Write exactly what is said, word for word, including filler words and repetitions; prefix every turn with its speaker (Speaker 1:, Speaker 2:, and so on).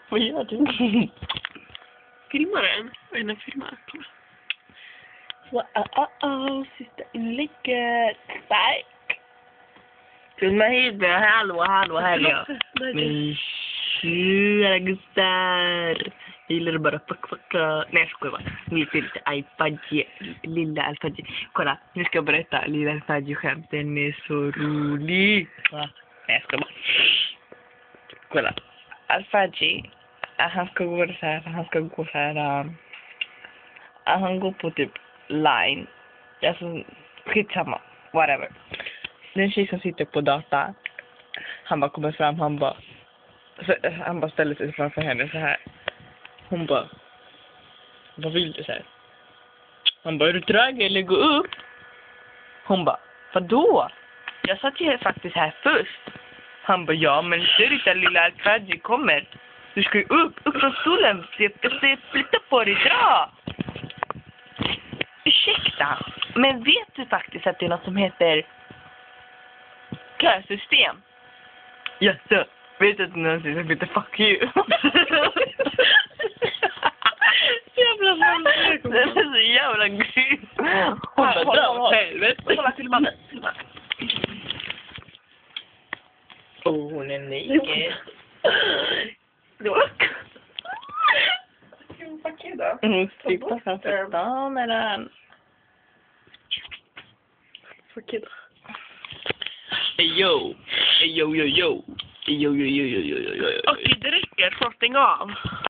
Speaker 1: Vad gör du?
Speaker 2: Filmar den? Vad är den filmar? Kolla.
Speaker 1: Så, oh, oh, oh, sista inlägget. Tack. Filma hit mig. Hallå, hallå, hallå. Men tjura Gustav. Jag gillar bara fuck, fuck. Nej, jag skojar bara. Nu ser lite iPadji. Lilla Alfadji. Kolla, nu ska jag berätta lilla Alfadji-skämt. Den är så rolig. Nej, jag skojar bara. Kolla. Alfadji. Han ska gå så här. Han ska gå så här. Um, han går på typ line. Alltså, skitsamma. Whatever. Den tjej som sitter på data. Han bara kommer fram. Han bara. Så, han bara ställer sig framför henne så här. Hon bara. Vad vill du så här? Han bara, är du trög eller gå upp? Hon bara, vadå? Jag satt ju faktiskt här först. Han bara, ja men ser du att lilla Alfadji kommer? Du ska ju upp, upp från stolen. Flytta på dig, dra! Ursäkta, men vet du faktiskt att det är något som heter kösystem? Ja, så. Vet du att någonsin som heter fuck you? Jävla mamma. Det är så jävla grymt. Hon bara, dra åt helvete.
Speaker 2: Kolla, filma den. Filma.
Speaker 1: Oh, hon är naked.
Speaker 2: Det var fuck you då.
Speaker 1: Hon strippar framför kameran.
Speaker 2: Fuck you då.
Speaker 1: Hey yo. Hey yo yo yo. Hey yo yo yo yo yo yo yo.
Speaker 2: Okej, det räcker. Så stäng av.